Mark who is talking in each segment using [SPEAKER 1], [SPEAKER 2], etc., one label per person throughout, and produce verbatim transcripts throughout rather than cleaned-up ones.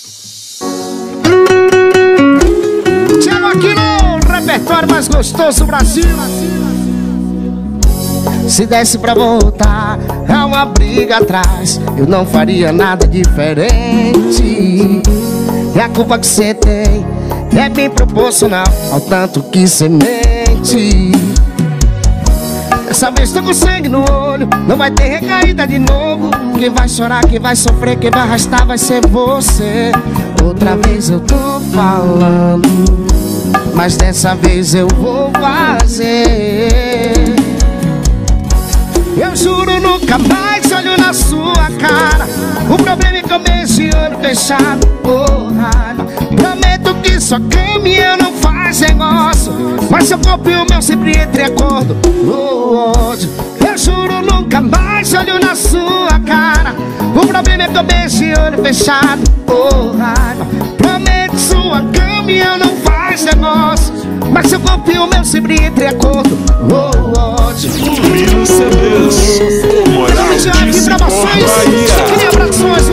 [SPEAKER 1] Chego aqui no repertório mais gostoso do Brasil. Se desse pra voltar a uma briga atrás, eu não faria nada diferente. E a culpa que cê tem é bem proporcional ao tanto que cê mente. Dessa vez tô com sangue no olho, não vai ter recaída de novo. Quem vai chorar, quem vai sofrer, quem vai arrastar vai ser você. Outra vez eu tô falando, mas dessa vez eu vou fazer. Eu juro nunca mais olho na sua cara. O problema é que eu mexo olho fechado, porra. Prometo que sua cama e eu não faz negócio, mas seu corpo e o meu sempre entre acordo. Oh, ódio. Eu juro nunca mais olho na sua cara. O problema é que eu mexo olho fechado, porra. Prometo que sua cama e eu não faz negócio, mas seu corpo e o meu sempre entre acordo. Oh, ódio.
[SPEAKER 2] Rio C Ds, o moral de
[SPEAKER 1] Só queria abrações,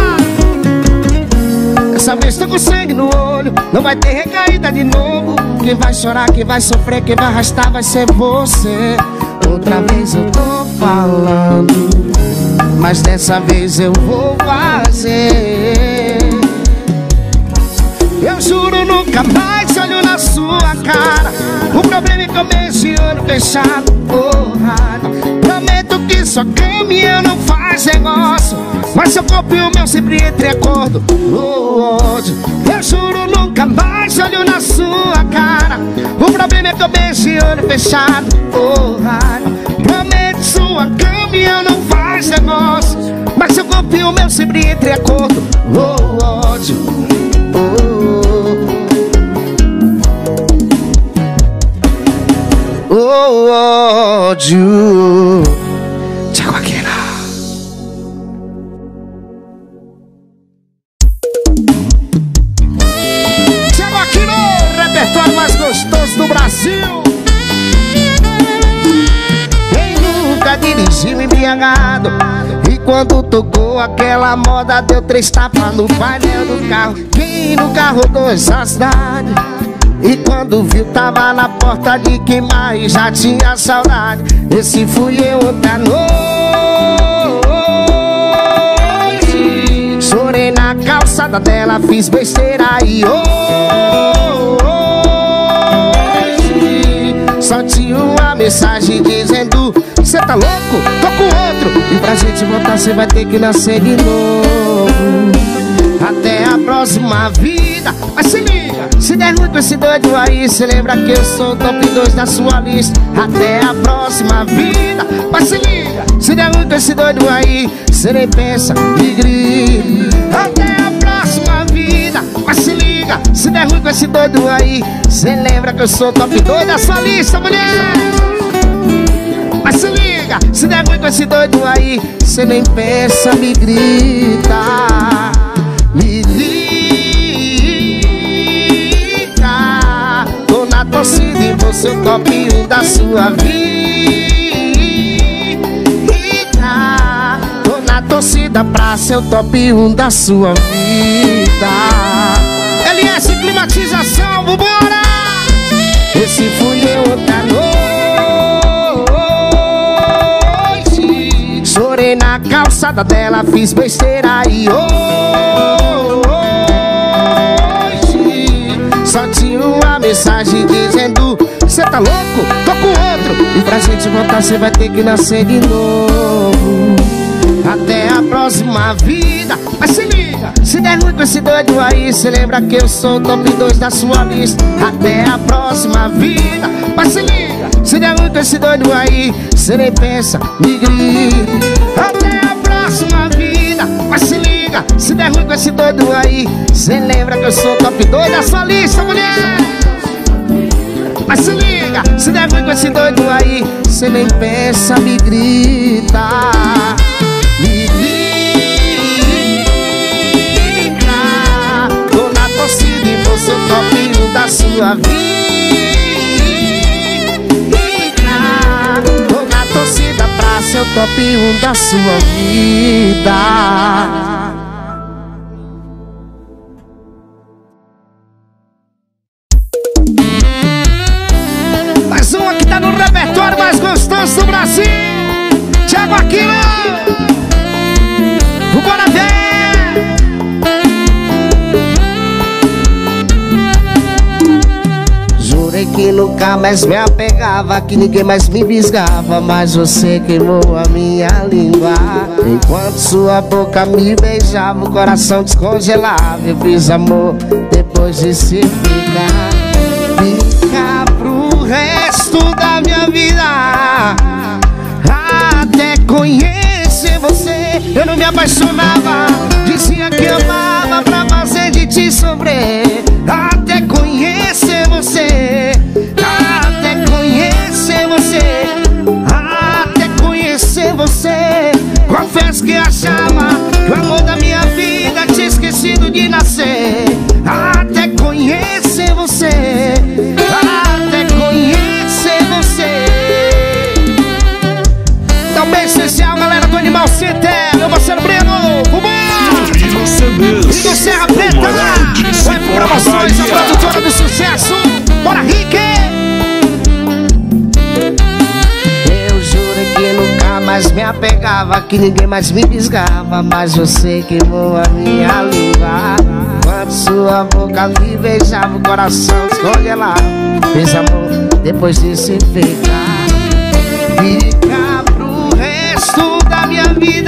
[SPEAKER 1] dessa vez tô com sangue no olho, não vai ter recaída de novo. Quem vai chorar, quem vai sofrer, quem vai arrastar vai ser você. Outra vez eu tô falando, mas dessa vez eu vou fazer. Eu juro nunca mais olho na sua cara. O problema é que eu mexo olho fechado, porra. Prometo que sua cama e eu não faz negócio, mas seu corpo e o meu sempre entre acordo. Oh, ódio. Eu juro nunca mais olho na sua cara. O problema é que eu mexo olho fechado, porra. Prometo que sua cama e eu não faz negócio, mas seu corpo e o meu sempre entre acordo. Oh, ódio. Oh, ódio. Jaguaqueira. Chego aqui no repertório mais gostoso do Brasil. Quem nunca dirigiu embriagado e quando tocou aquela moda deu três tapas no painel do carro? Quem nunca rodou essa cidade e quando viu tava na porta de quem mais já tinha saudade? Esse fui eu outra noite. Chorei na calçada dela, fiz besteira e hoje só tinha uma mensagem dizendo: cê tá louco? Tô com outro. E pra gente voltar cê vai ter que nascer de novo. Até a próxima vida. Mas se liga, se der ruim com esse doido aí, cê lembra que eu sou o top dois da sua lista. Até a próxima vida. Mas se liga, se der ruim com esse doido aí, cê nem pensa e grita. Até a próxima vida. Mas se liga, se der ruim com esse doido aí, cê lembra que eu sou o top dois da sua lista, mulher. Mas se liga, se der ruim com esse doido aí, cê nem pensa, me grita. Me liga, tô na torcida e você o top um da sua vida. Tô na torcida pra ser o top um da sua vida. L S Climatização, vambora! Esse fui eu outra noite. Chorei na calçada dela, fiz besteira e hoje só tinha uma mensagem dizendo: cê tá louco? Tô com outro. E pra gente voltar cê vai ter que nascer de novo. Até a próxima vida. Mas se liga, se der ruim com esse doido aí, cê lembra que eu sou o top dois da sua lista. Até a próxima vida. Mas se liga, se der ruim com esse doido aí, cê nem pensa, me grita. Até a próxima vida. Mas se liga, se der ruim com esse doido aí, cê lembra que eu sou o top dois da sua lista, mulher. Mas se liga, se der ruim com esse doido aí, cê nem pensa, me grita. Me grita. Tô na torcida e você o top um da sua vida. Tô na torcida pra ser o top um da sua vida. gostoso do Brasil, Thiago Aquino. Bora ver. Jurei que nunca mais me apegava, que ninguém mais me visgava, mas você queimou a minha língua. Enquanto sua boca me beijava, o coração descongelava. Eu fiz amor depois de se ficar. Fica pro resto da minha vida, até conhecer você. Eu não me apaixonava, dizia que amava pra fazer de ti sofrer. Até conhecer você, até conhecer você, até conhecer você. Confesso que achava que o amor da minha vida tinha esquecido de nascer. Até conhecer você, até conhecer você. Então bem especial, galera do Animal Center, meu parceiro Breno, e do Serra Preta, vai promoções, a produtora do sucesso. Bora, Rick! Eu jurei que nunca mais me apegava, que ninguém mais me visgava, mas você queimou a minha língua. Quando sua boca me beijava, o coração descongelava. Fez amor depois de se ficar. Fica pro resto da minha vida,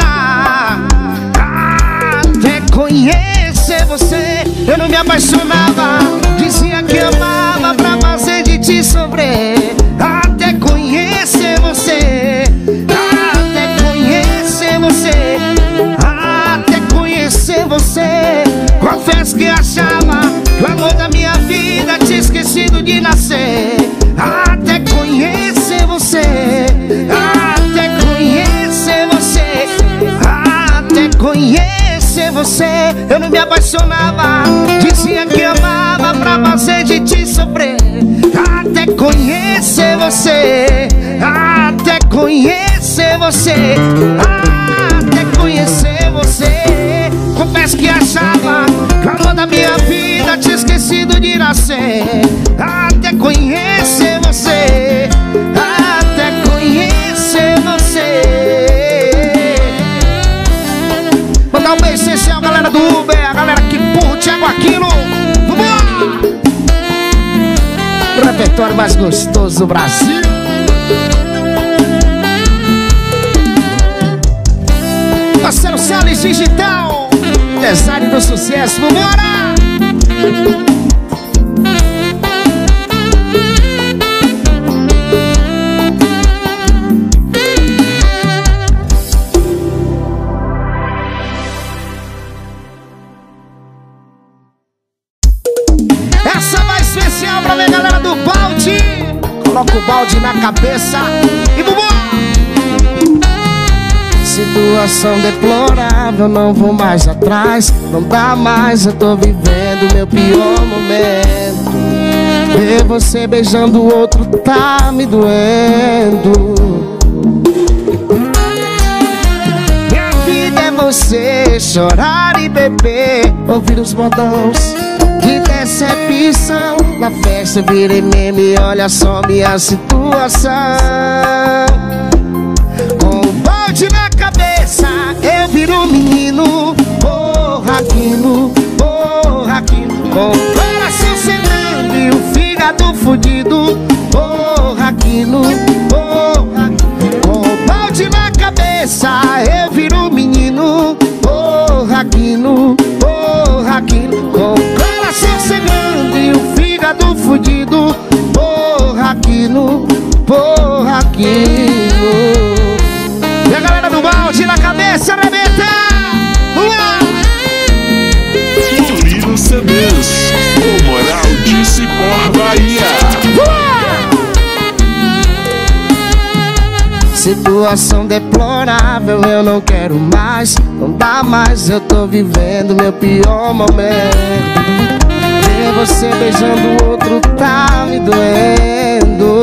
[SPEAKER 1] até conhecer você. Eu não me apaixonava, dizia que amava pra fazer de ti sofrer. Até conhecer você, até conhecer você, até conhecer você. Confesso que achava que o amor da minha vida tinha esquecido de nascer. Até conhecer você, até conhecer você, até conhecer você. Eu não me apaixonava, dizia que amava pra fazer de ti sofrer. Até conhecer você, até conhecer você, até conhecer você. Confesso que achava que o amor da minha vida tinha esquecido de nascer. Até conhecer você, até conhecer você. Mandar um beijo especial, galera do Uber, a galera que empurra o Thiago Aquino. Vambora! O repertório mais gostoso do Brasil. Parceiro Salles Digital, design do sucesso, vambora! Essa vai especial pra minha galera do balde. Coloca o balde na cabeça e vambora! Situação deplorável, não vou mais atrás. Não dá mais, eu tô vivendo meu pior momento. Ver você beijando o outro tá me doendo. Minha vida é você chorar e beber, ouvir os modões. Que decepção, na festa virei meme, olha só minha situação. Com o balde na cabeça, eu viro um menino, porra aquilo, porra aquilo. Com o coração sangrando e o fígado fudido, porra aquilo, porra aquilo. Com o balde na cabeça, eu viro um menino, porra aquilo, porra aquilo. Com o coração sangrando e o fígado fudido, porra aquilo, porra aquilo. E a galera do balde na cabeça, arrebenta!
[SPEAKER 2] Murilo C Ds, o Moral de Cipó, Bahia.
[SPEAKER 1] Situação deplorável, eu não quero mais. Não dá mais, eu tô vivendo meu pior momento. Ver você beijando o outro tá me doendo.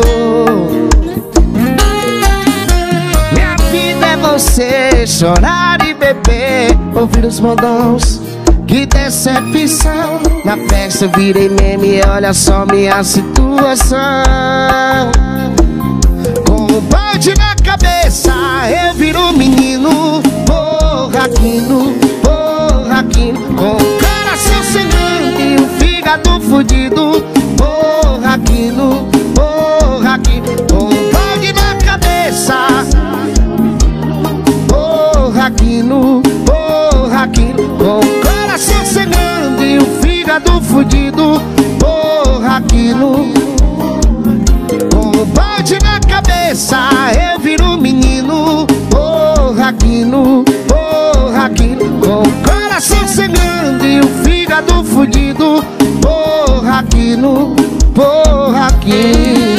[SPEAKER 1] Você chorar e beber, ouvir os modões. Que decepção, na festa eu virei meme, olha só minha situação. Com o um balde na cabeça eu viro menino. Porraquino, porraquino, com o coração sangrando e o fígado fudido. Porraquino, porraquino, com um balde na cabeça. Porraquino, porraquino, com o coração sangrando e o fígado fudido. Porraquino, com um balde na cabeça eu viro menino. Porraquino, porraquino, com o coração sangrando e o fígado fudido. Porraquino, porraquino.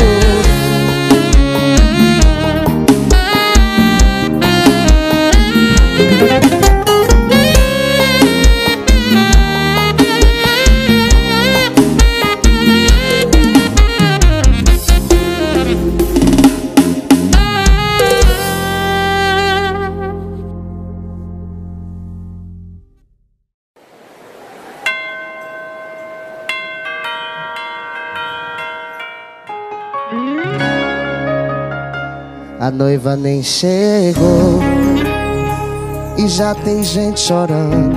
[SPEAKER 1] A noiva nem chegou e já tem gente chorando.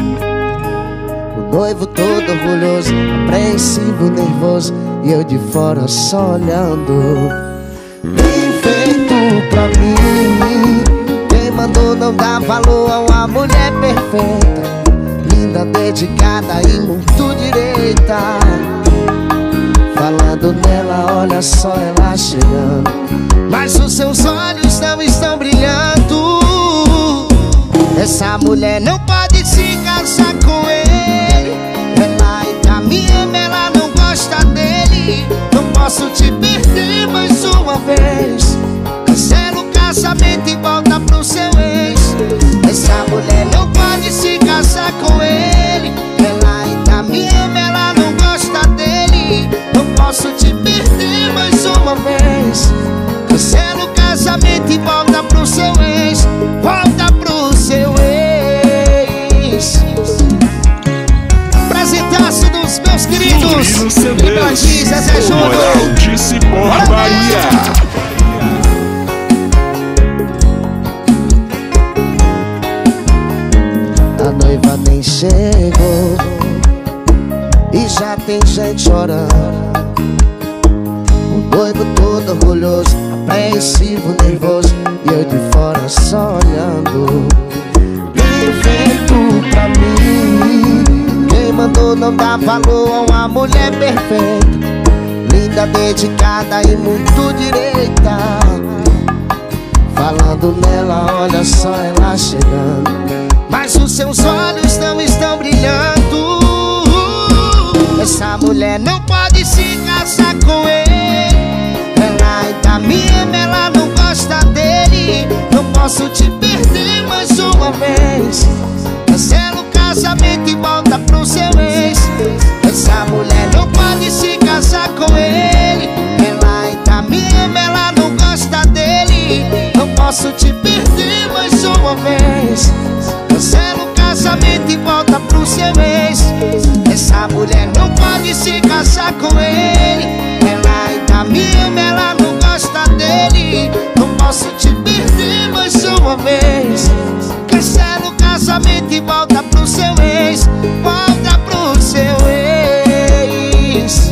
[SPEAKER 1] O noivo todo orgulhoso, apreensivo, nervoso, e eu de fora só olhando. Bem feito pra mim. Quem mandou não dar valor a uma mulher perfeita, linda, dedicada e muito direita. Falando nela, olha só ela chegando, mas os seus olhos não estão brilhando. Essa mulher não pode se casar com ele. Ela ainda me ama, ela não gosta dele. Não posso te perder mais uma vez. Cancela o casamento e volta pro seu ex. Essa mulher não pode se casar com ele. Ela ainda me ama, ela não gosta dele. Não posso te perder mais uma vez. Cancela o casamento e volta pro seu ex. Volta pro seu ex. Presentaço dos meus queridos Ibrahim, Zezé Júnior,
[SPEAKER 2] Moral de Cipó, Bahia.
[SPEAKER 1] A noiva nem chegou e já tem gente chorando. O noivo todo orgulhoso, apreensivo, nervoso, e eu de fora só olhando. Bem feito pra mim. Quem mandou não dar valor a uma mulher perfeita, linda, dedicada e muito direita. Falando nela, olha só ela chegando, mas os seus olhos não estão brilhando. Essa mulher não pode se casar com ele. Ela ainda me ama, ela não gosta dele. Não posso te perder mais uma vez. Cancela o casamento e volta pro seu ex. Essa mulher não pode se casar com ele. Ela ainda me ama, ela não gosta dele. Não posso te perder mais uma vez. Cancela o casamento e volta pro seu ex. Essa mulher não pode se casar com ele. Ela ainda me ama, ela não gosta dele. Não posso te perder mais uma vez. Cancela o casamento e volta pro seu ex. Volta pro seu ex.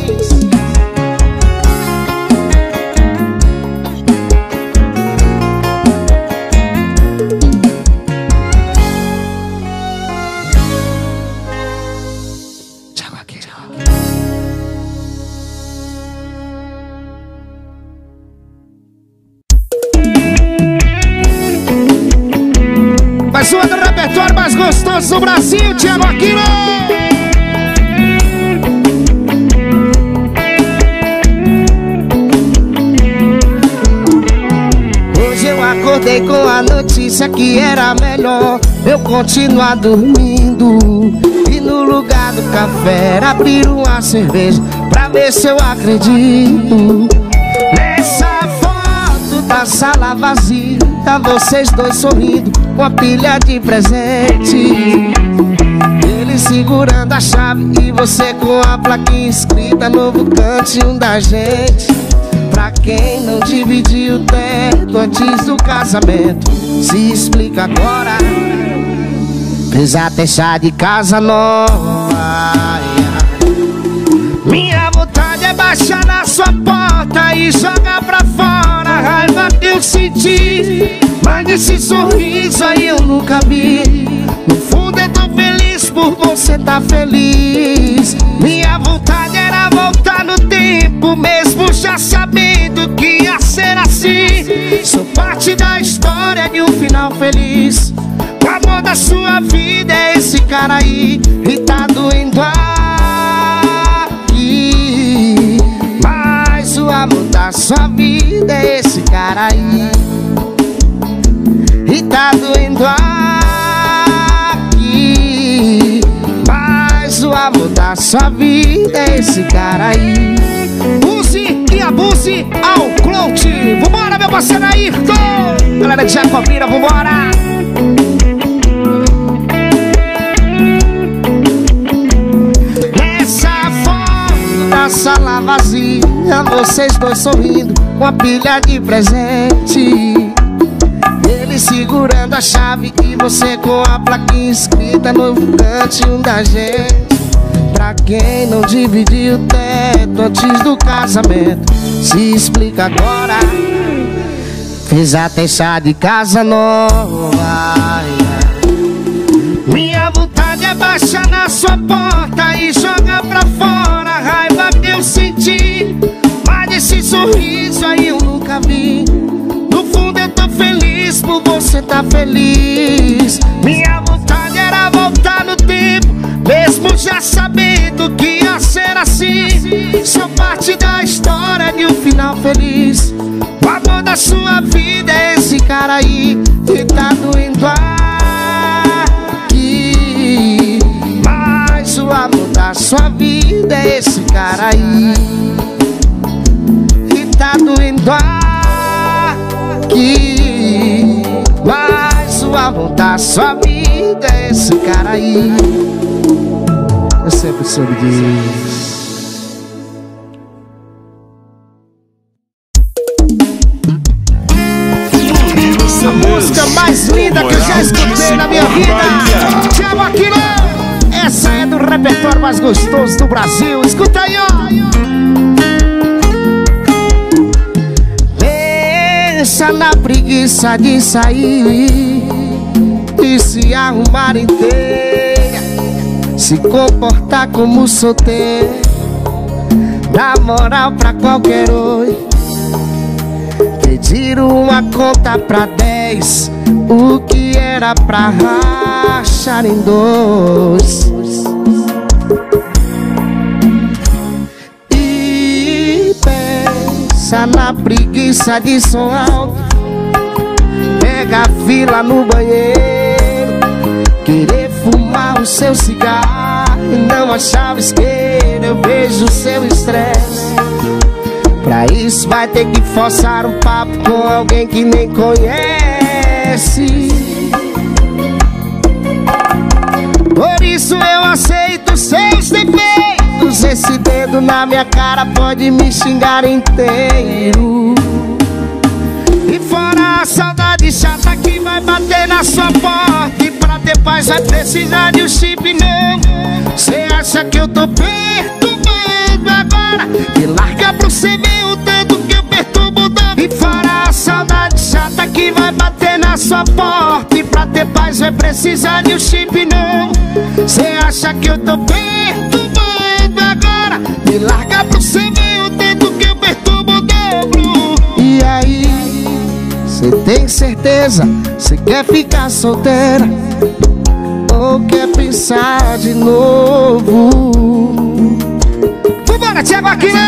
[SPEAKER 1] Mais uma do repertório mais gostoso do Brasil, Thiago Aquino. Hoje eu acordei com a notícia que era melhor eu continuar dormindo, e no lugar do café abrir uma cerveja pra ver se eu acredito. Nessa foto da sala vazia, tá vocês dois sorrindo com a pilha de presente, ele segurando a chave e você com a plaquinha escrita: novo cantinho da gente. Pra quem não dividiu teto antes do casamento, se explica agora. Fez até chá de casa nova. Minha vontade é baixar na sua porta e jogar pra fora a raiva que eu senti. Mas esse sorriso aí eu nunca vi. No fundo eu tô feliz por você tá feliz. Minha vontade era voltar no tempo, mesmo já sabendo que ia ser assim. Sou parte da história de um final feliz. O amor da sua vida é esse cara aí, e tá doendo aqui. Mas o amor da sua vida é esse cara aí, e tá doendo aqui. Mas o amor da sua vida é esse cara aí. Use e abuse ao Clout. Vambora, meu parceiro Ayrton. Galera de Jacobina, vambora. Na sala vazia, vocês dois sorrindo com a pilha de presente. Ele segurando a chave e você com a plaquinha escrita no cantinho da gente. Pra quem não dividiu teto antes do casamento, se explica agora. Fez até chá de casa nova. Minha vontade é baixar na sua porta e jogar pra fora a raiva que eu senti. Mas esse sorriso aí eu nunca vi. No fundo eu tô feliz por você tá feliz. Minha vontade era voltar no tempo, mesmo já sabendo que ia ser assim. Sou parte da história de um final feliz. O amor da sua vida é esse cara aí, que tá doendo aqui. Mas o amor da sua vida é esse cara aí, que tá doendo aqui. Mas o amor da sua vida é esse cara aí. Eu sempre soube disso. A música mais linda que eu já escutei na minha vida. Thiago Aquino, essa é do repertório mais gostoso do Brasil. Escuta aí, ó. Pensa na preguiça de sair e se arrumar inteira, se comportar como solteiro, dá moral pra qualquer oi, pedir uma conta pra dez, o que era pra rachar em dois. E pensa na preguiça de som alto, pega a fila no banheiro, querer fumar o seu cigarro e não achar o isqueiro. Eu vejo o seu estresse. Pra isso vai ter que forçar um papo com alguém que nem conhece. Por isso eu aceito seus defeitos. Esse dedo na minha cara pode me xingar inteiro. E fora a saudade chata que vai bater na sua porta, e pra ter paz vai precisar de um chip novo. Cê acha que eu tô perturbando agora? Me larga pra você ver o tanto que eu perturbo dando. E fora a saudade chata que vai bater na sua porta, e pra ter paz vai precisar de um chip novo. Cê acha que eu tô perturbando agora? Me larga pra você ver o tanto que eu perturbo o dobro. E aí, cê tem certeza? Cê quer ficar solteira ou quer pensar de novo? Vambora, Thiago Aquino!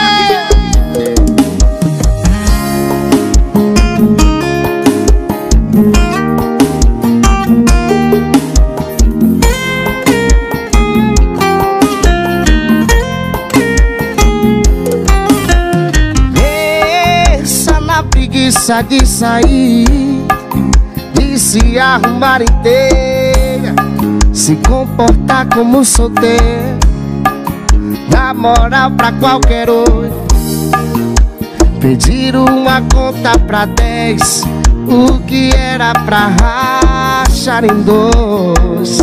[SPEAKER 1] Pensa na preguiça de sair, de se arrumar inteira, se comportar como solteiro, dá moral pra qualquer oi, pedir uma conta pra dez, o que era pra rachar em dois.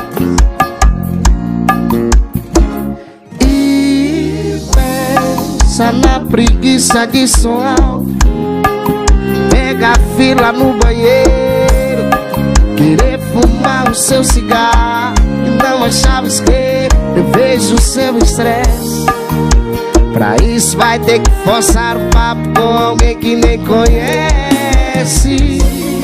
[SPEAKER 1] E pensa na preguiça de som alto, pega a fila no banheiro, querer fumar o seu cigarro e não achavas que eu vejo o seu estresse. Pra isso vai ter que forçar o papo com alguém que nem conhece.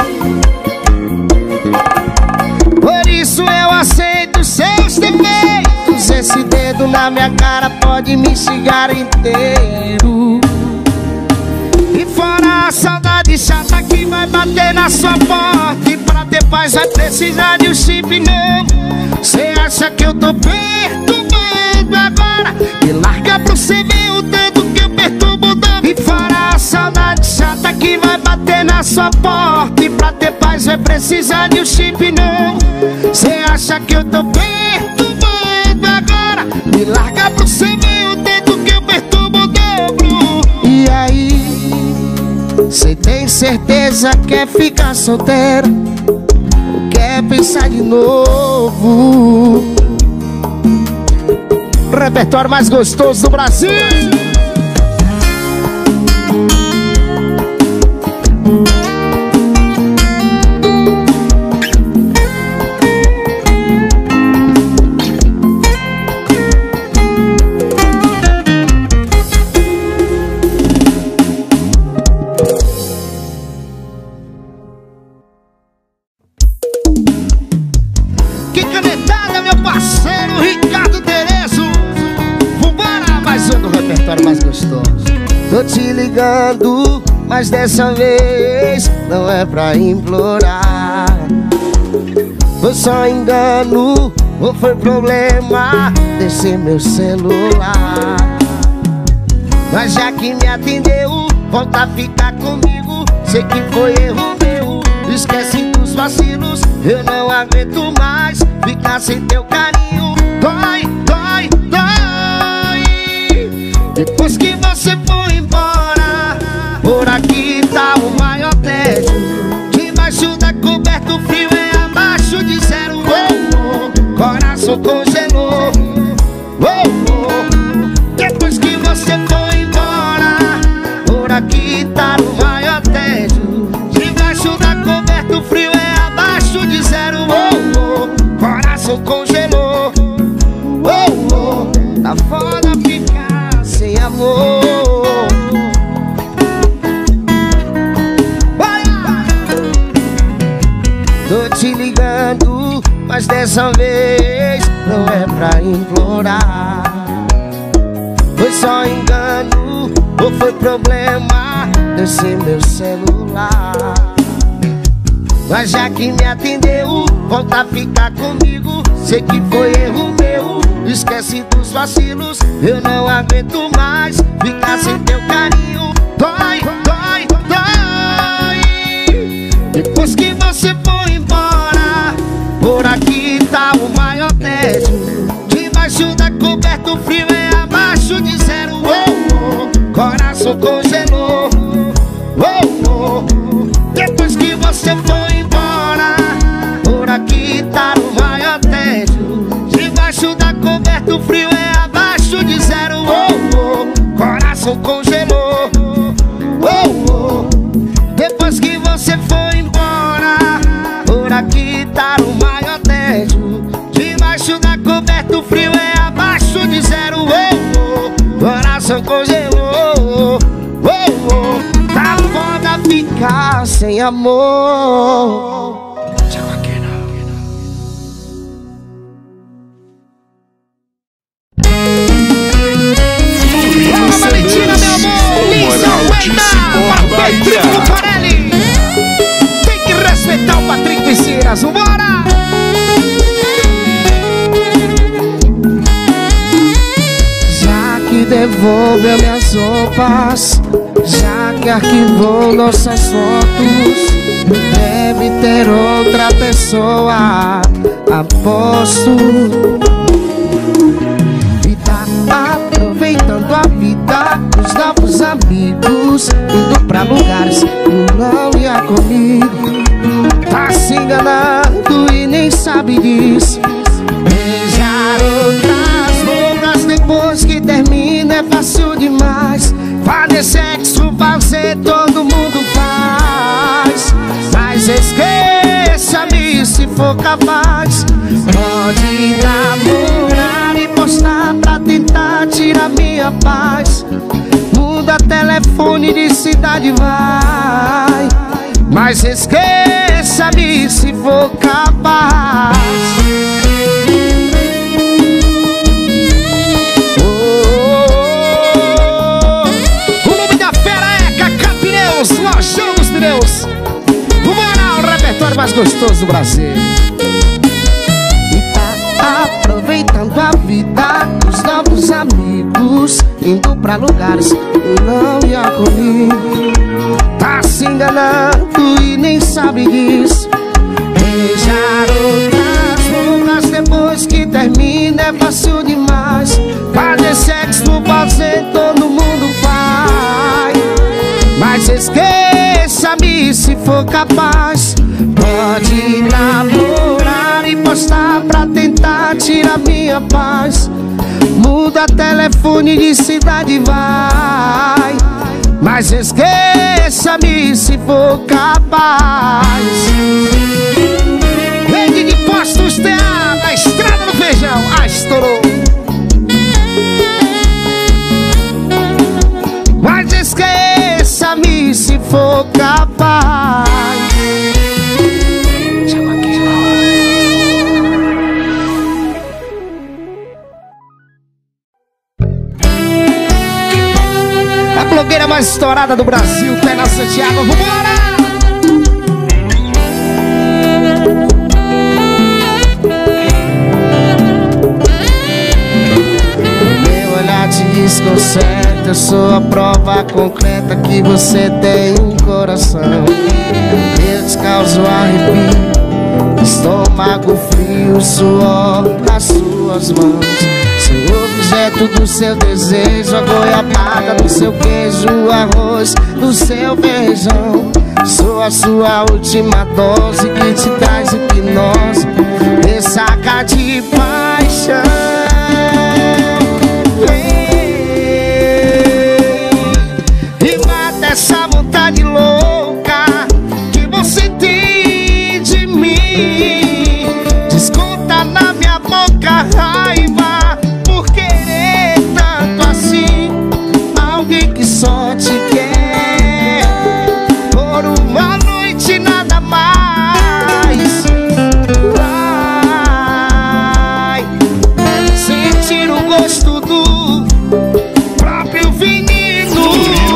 [SPEAKER 1] Por isso eu aceito seus defeitos, esse dedo na minha cara pode me xingar inteiro. E fora a saudade chata que vai bater na sua porta, e pra ter paz vai precisar de um chip novo. Cê acha que eu tô perturbando agora? Me larga pra você ver o tanto que eu perturbo do... E fora a saudade chata que vai bater na sua porta, e pra ter paz vai precisar de um chip novo. Cê acha que eu tô perturbando agora? Me larga pra você ver o tanto que eu perturbo o dobro. E aí, cê tem certeza que quer ficar solteira ou quer pensar de novo? O repertório mais gostoso do Brasil. Que canetada, meu parceiro Ricardo Terezo. Vambora, mais um do repertório mais gostoso. Tô te ligando, mas dessa vez não é pra implorar. Foi só engano ou foi problema desse meu celular? Mas já que me atendeu, volta a ficar comigo. Sei que foi erro meu, esquece dos vacilos. Eu não aguento mais ficar sem teu carinho. Dói, dói, dói. Depois que você foi embora, por aqui tá o maior tédio. Debaixo da coberta o frio é abaixo de zero. Oh, oh, coração congelou. Oh, oh. Depois que você foi embora, por aqui tá o maior tédio. Debaixo da coberta o frio é abaixo de zero. Oh, oh, coração congelou. Oh, oh, tá foda ficar sem amor. Tô te ligando, mas dessa vez não é pra implorar. Foi só engano ou foi problema desse meu celular? Mas já que me atendeu, volta a ficar comigo. Sei que foi erro meu, esquece dos vacilos. Eu não aguento mais ficar sem teu carinho. Dói, dói, dói. Depois que você foi embora, por aqui tá o maior tédio. Debaixo da coberta o frio é abaixo de zero. Oh, oh, coração congelou. Oh, oh. Depois que você foi embora, por aqui tá o maior tédio. Debaixo da coberta o frio é abaixo de zero. Oh, oh, coração congelou. Oh, oh. Depois que você foi embora, por aqui tá o maior tédio. Debaixo da coberta o frio é abaixo de zero. Oh, oh, coração congelou. Oh, oh, tá foda ficar sem amor.
[SPEAKER 2] Fala, Valentina, meu amor. Lisa Wenda, Patrick Farelli.
[SPEAKER 1] Tem que respeitar o Patrick Piscinas. Vambora! Já que devolveu minhas roupas, já que arquivou nossas fotos, deve ter outra pessoa, aposto. E tá aproveitando a vida, os novos amigos amigos, indo pra lugares que não ia comigo. Tá se enganando e nem sabe disso. Beijar outras bocas depois que termina é fácil demais. Fazer sexo, fazer todo mundo faz. Mas esqueça-me se for capaz. Pode namorar e postar pra tentar tirar minha paz. Muda telefone de cidade, vai. Mas esqueça-me se for capaz. Oh, oh, oh. O nome da fera é Cacá Pneus, Lojão dos Pneus. Vambora, o repertório mais gostoso do Brasil. E tá aproveitando a vida dos novos amigos, indo pra lugares que não ia comigo. Tá se enganando e nem sabe disso. Beijar outras bocas depois que termina é fácil demais. Fazer sexo, fazer todo mundo faz. Mas esqueça-me se for capaz. Pode namorar e postar pra tentar tirar minha paz. Muda telefone de cidade, vai. Mas esqueça-me se for capaz. Rede de Postos T A, na Estrada do Feijão. Ah, estourou. Mas esqueça-me se for capaz. Chama aqui, a blogueira mais estourada do Brasil, Tainá Santiago, vambora! Meu olhar te desconcerta, eu sou a prova concreta que você tem um coração. Eu te causo arrepio, estômago frio, suor nas suas mãos. Sou objeto do seu desejo, a goiabada do seu queijo, o arroz do seu feijão. Sou a sua última dose que te traz hipnose, ressaca de paixão. E mata essa vontade louca que você tem de mim. Desconta na minha boca raiva por querer tanto assim alguém que só te quer por uma noite, nada mais. Vai sentir o gosto do próprio veneno.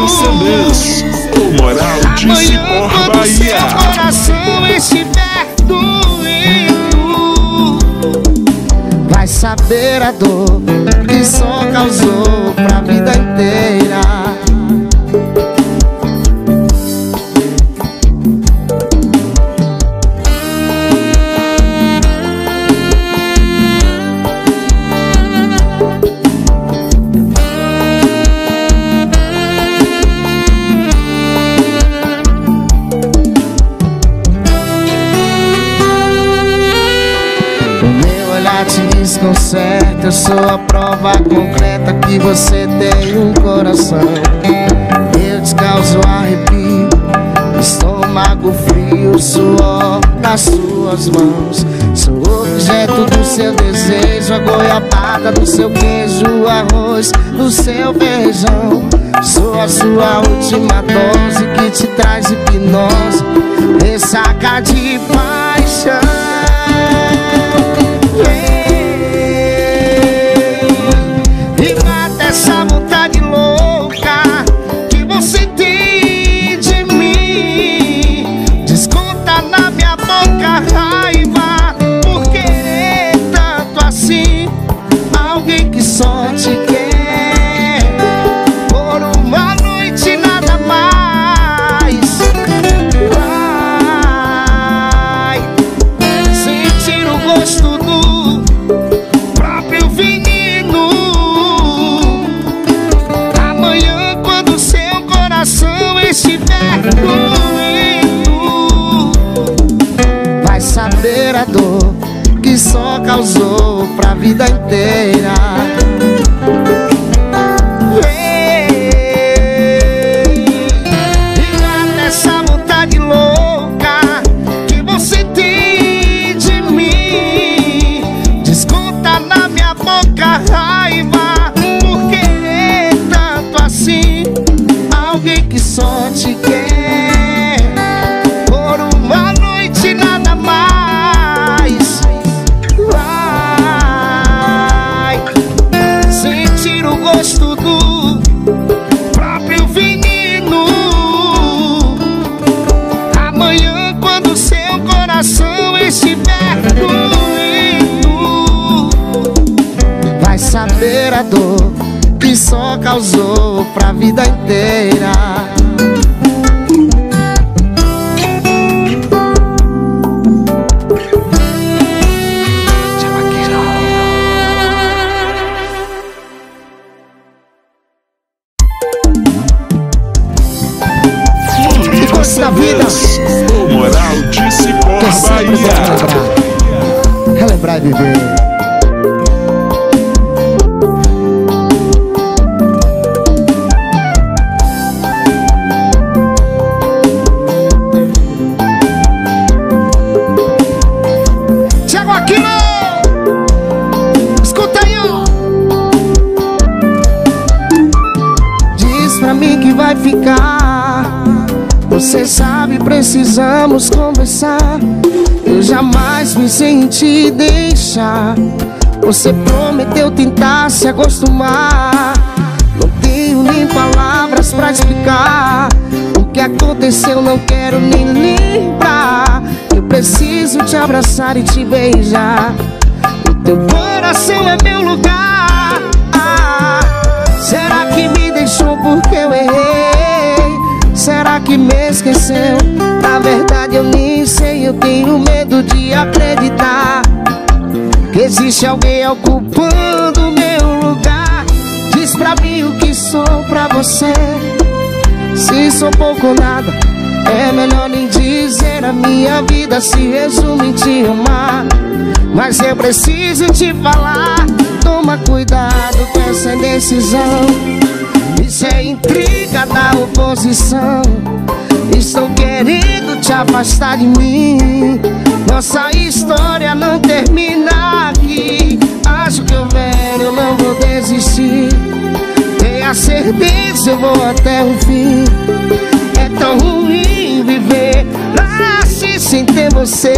[SPEAKER 2] O Moral de Cipó, Bahia.
[SPEAKER 1] Seu coração estiver doendo, vai saber a dor que só causou pra vida inteira. Te desconcerta, eu sou a prova concreta que você tem um coração. Eu te causo arrepio, estômago frio, suor nas suas mãos. Sou objeto do seu desejo, a goiabada do seu queijo, o arroz do seu feijão. Sou a sua última dose que te traz hipnose, ressaca de paixão. Essa vontade louca que você tem de mim, desconta na minha boca raiva por querer tanto assim alguém que só te quer por uma noite, nada mais. Vai sentir o gosto do próprio veneno. Amanhã, quando seu vida inteira. Raiva por querer tanto assim alguém que só te quer por uma noite, nada mais. Vai sentir o gosto do próprio veneno amanhã, quando seu coração estiver doendo. Vai saber a dor que só causou pra vida inteira.
[SPEAKER 2] E gosto da vida. O Moral de Cipó, Bahia.
[SPEAKER 1] Relembrar e viver. Vai ficar, você sabe, precisamos conversar. Eu jamais pensei em te deixar. Você prometeu tentar se acostumar. Não tenho nem palavras pra explicar o que aconteceu, não quero nem lembrar. Eu preciso te abraçar e te beijar. O teu coração é meu lugar. Ah, será que me deixou porque eu errei? Será que me esqueceu? Na verdade eu nem sei, eu tenho medo de acreditar que existe alguém ocupando o meu lugar. Diz pra mim o que sou pra você. Se sou pouco ou nada, é melhor nem dizer. A minha vida se resume em te amar. Mas eu preciso te falar, toma cuidado com essa indecisão. Isso é intriga da oposição. Estão querendo te afastar de mim. Nossa história não termina aqui. Acho que eu velho, eu não vou desistir. Tenha certeza, eu vou até o fim. É tão ruim viver assim sem ter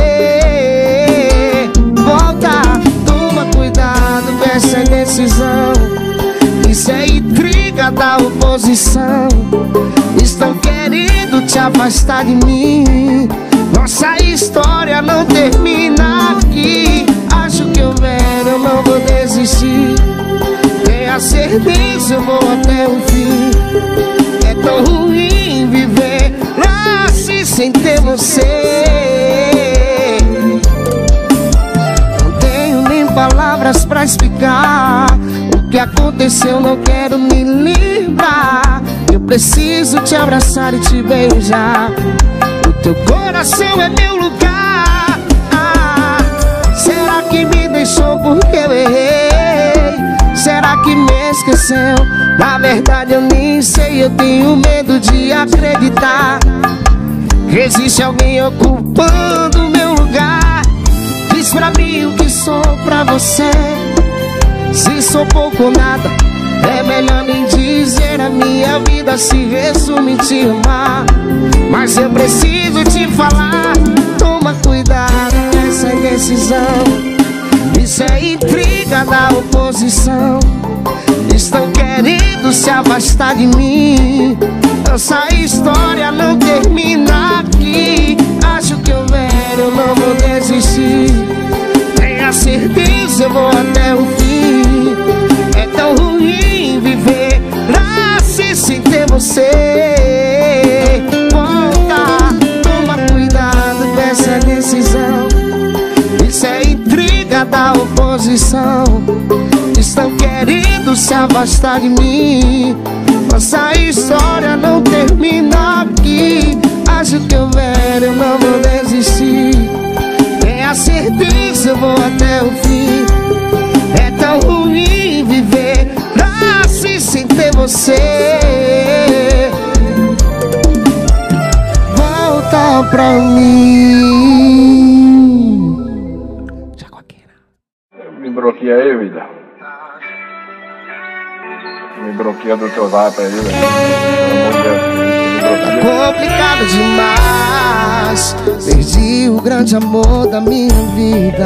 [SPEAKER 1] você. Volta, toma cuidado com essa indecisão. Isso é intriga da oposição. Estão querendo te afastar de mim. Nossa história não termina aqui. Acho que eu velho, eu não vou desistir. Tenha certeza, eu vou até o fim. É tão ruim viver assim sem ter você. Não tenho nem palavras pra explicar o que aconteceu, não quero me lembrar. Eu preciso te abraçar e te beijar. O teu coração é meu lugar. Ah, será que me deixou porque eu errei? Será que me esqueceu? Na verdade eu nem sei, eu tenho medo de acreditar que existe alguém ocupando o meu lugar. Diz pra mim o que sou pra você. Se sou pouco ou nada, é melhor nem dizer. A minha vida se resume em te amar. Mas eu preciso te falar, toma cuidado nessa indecisão. Isso é intriga da oposição. Estão querendo se afastar de mim. Nossa história não termina aqui. Acho que eu velho, eu não vou desistir. Tenha certeza, eu vou até o fim. É tão ruim viver assim sem ter você. Volta, toma cuidado com essa decisão. Isso é intriga da oposição. Estão querendo se afastar de mim. Nossa história não termina aqui. Acho que eu velho, eu não vou desistir. Tenha certeza, eu vou até o fim. você. Volta pra mim. Jaguaqueira.
[SPEAKER 3] Me bloqueei, vida. Me bloqueia do teu zap aí, velho.
[SPEAKER 1] Tá complicado demais. Perdi o grande amor da minha vida.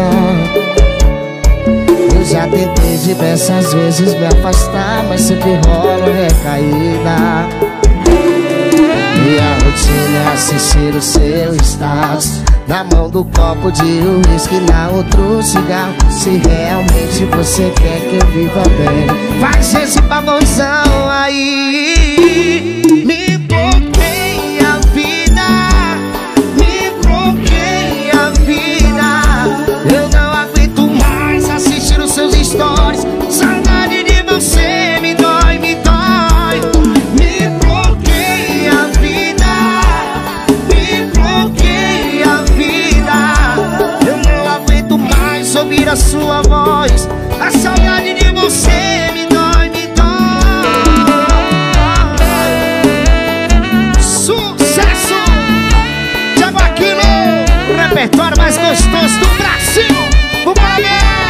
[SPEAKER 1] Eu já tentei diversas vezes me afastar, mas sempre rola recaída. Minha rotina é assistir o seu status na mão do copo de uísque, na outro cigarro. Se realmente você quer que eu viva bem, faz esse pavãozão aí. Me bloqueia a vida, me bloqueia a vida. Eu não aguento mais assistir os seus stories. Saudade de você me dói, me dói. Me bloqueia a vida, me bloqueia a vida. Eu não aguento mais ouvir a sua voz. A saudade de você me dói, me dói. Sucesso! Jaguaquilo, o repertório mais gostoso do Brasil. Vambora,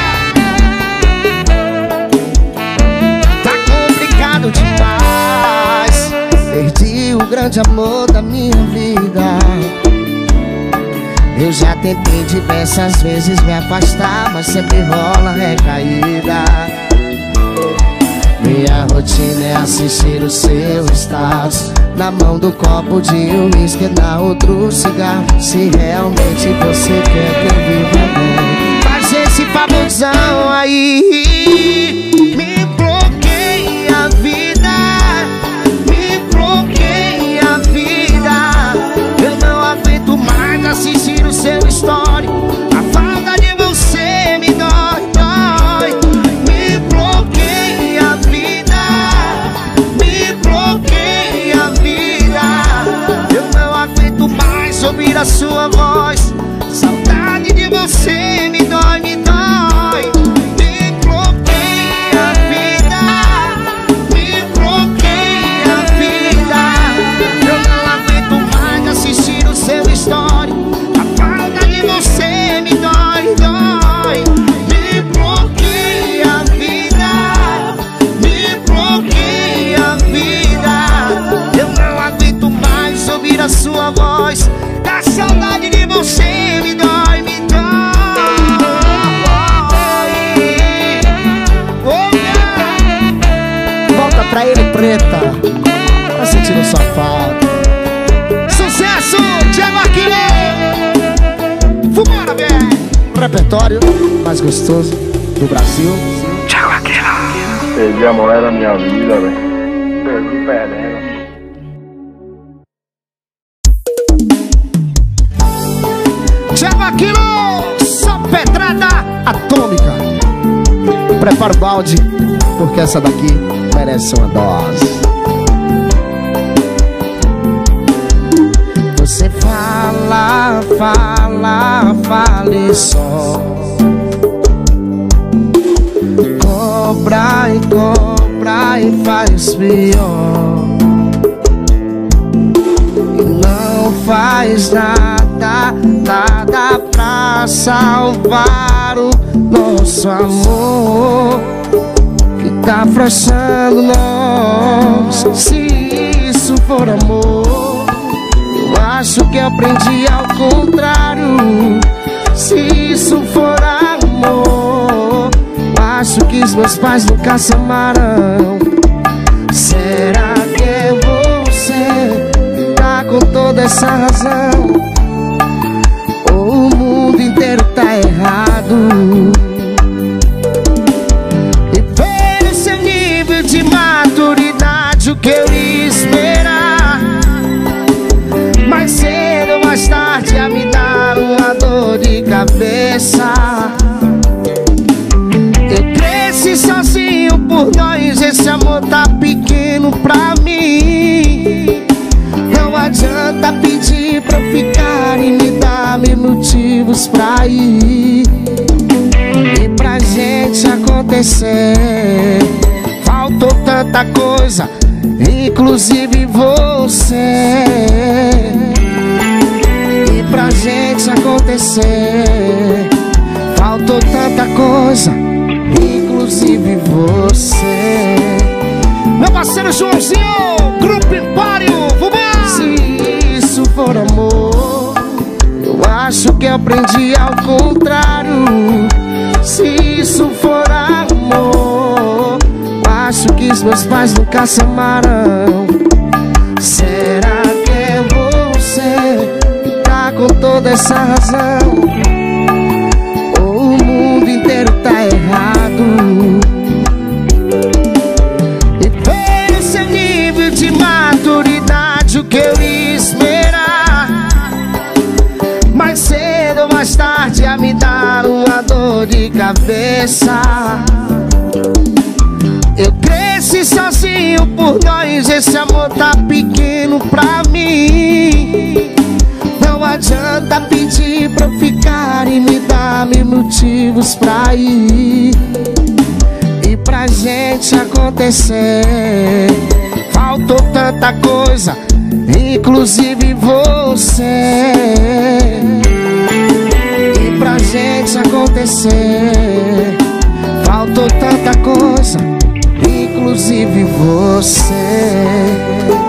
[SPEAKER 1] tá complicado demais. Perdi o grande amor da minha vida. Eu já tentei diversas vezes me afastar, mas sempre rola recaída. Minha rotina é assistir o seu status na mão do copo de uísque, na outro cigarro. Se realmente você quer que eu viva bem, faz esse favorzão aí. Me bloqueia a vida, me bloqueia a vida. Eu não aguento mais assistir o seu story. A falta de você me dói, dói. Me bloqueia a vida, me bloqueia a vida. Eu não aguento mais ouvir a sua voz. Saudade de você me dói, me dói. Me bloqueia a vida, me bloqueia a vida. Eu não aguento mais assistir o seu story. A falta de você me dói, dói. Me bloqueia a vida, me bloqueia a vida. Eu não aguento mais ouvir a sua voz. A saudade de você me dói, me dói. Oh, yeah. Volta pra ele, preta, tá sentindo sua falta. Sucesso, Jaguaquilo. Vambora, velho. O repertório mais gostoso do Brasil.
[SPEAKER 3] Perdi a mulher da minha vida, velho. Perdi perdendo.
[SPEAKER 1] Jaguaquilo, só pedrada atômica. Prepara o balde, porque essa daqui merece uma dose. Você fala, fala, fale só. Cobra e cobra e faz pior. E não faz nada, nada pra salvar o nosso amor que tá afrouxando nós. Se isso for amor, eu acho que aprendi ao contrário. Se isso for amor, eu acho que os meus pais nunca se amarão. Será que é você que tá com toda essa razão? Ou o mundo inteiro tá errado? E pelo seu nível de maturidade, o que eu ia esperar? Mais cedo ou mais tarde a me dar uma dor de cabeça. Eu cresci sozinho por nós, esse amor tá pequeno pra mim. Não adianta pedir pra eu ficar e me dar mil motivos pra ir. E pra gente acontecer, faltou tanta coisa inclusive você. E pra gente acontecer faltou tanta coisa, inclusive você. Meu parceiro Joãozinho, Grupo Empório, vambora! Se isso for amor, eu acho que aprendi ao contrário. Se isso for amor, acho que os meus pais nunca se amaram. Será que é você que tá com toda essa razão? Ou o mundo inteiro tá errado? E pelo seu nível de maturidade, o que eu ia esperar? Mais cedo ou mais tarde a me dar uma dor de cabeça. Eu cresci sozinho por nós, esse amor tá pequeno pra mim. Não adianta pedir pra eu ficar e me dar mil motivos pra ir. E pra gente acontecer faltou tanta coisa, inclusive você. E pra gente acontecer faltou tanta coisa, inclusive você.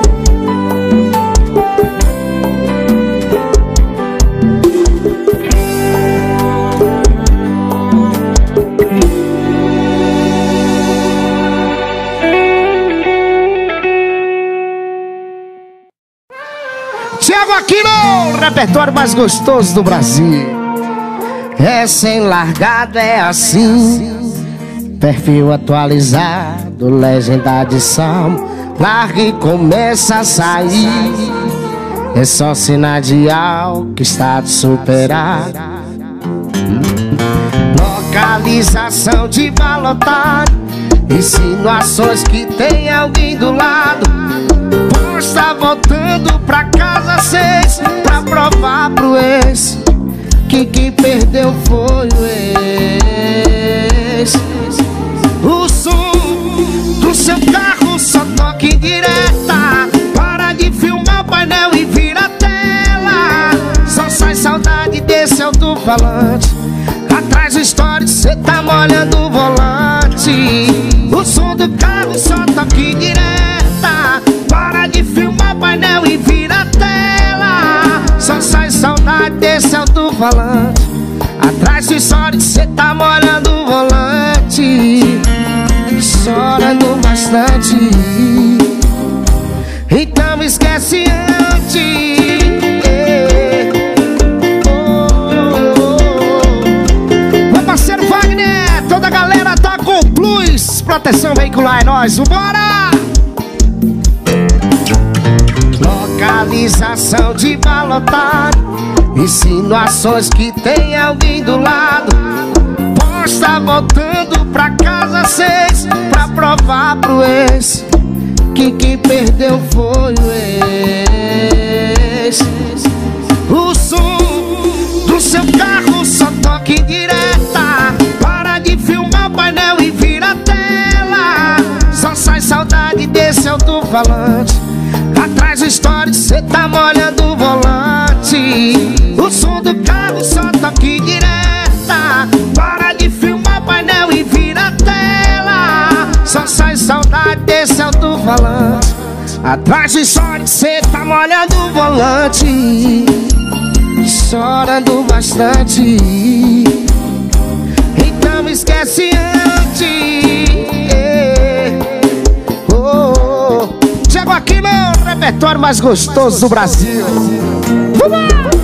[SPEAKER 1] Thiago Aquino, repertório mais gostoso do Brasil. É sem largado, é assim. Perfil atualizado, legenda de salmo. Larga e começa a sair. É só sinal de algo que está de superar. Localização de balotado, insinuações que tem alguém do lado. Posta voltando pra casa seis, pra provar pro ex que quem perdeu foi o ex. O som do seu carro só toca em direta. Para de filmar o painel e vira a tela. Só sai saudade desse alto-falante. Atrás do histórico cê tá molhando o volante. O som do carro só toca em direta. Para de filmar o painel e vira a tela. Só sai saudade desse alto-falante. Atrás do histórico cê tá molhando o volante. Chorando bastante. Então esquece antes. oh, oh, oh. Meu parceiro Wagner, toda a galera tá com Plus Proteção Veicular, é nóis, vambora! Localização de balotado, insinuações que tem alguém do lado. Posta voltando pra casa seis, pra provar pro ex que quem perdeu foi o ex. O som do seu carro só toca em direta. Para de filmar o painel e vira a tela. Só sai saudade desse alto-falante. Atrás do histórico cê tá molhando o volante. O som do carro só toca em direta. Para de filmar o painel e vira a tela. Só sai saudade desse alto-falante. Atrás do histórico cê tá molhando o volante. Chorando bastante. Então esquece antes. oh, oh. Thiago Aquino, repertório mais gostoso do Brasil. Vamos!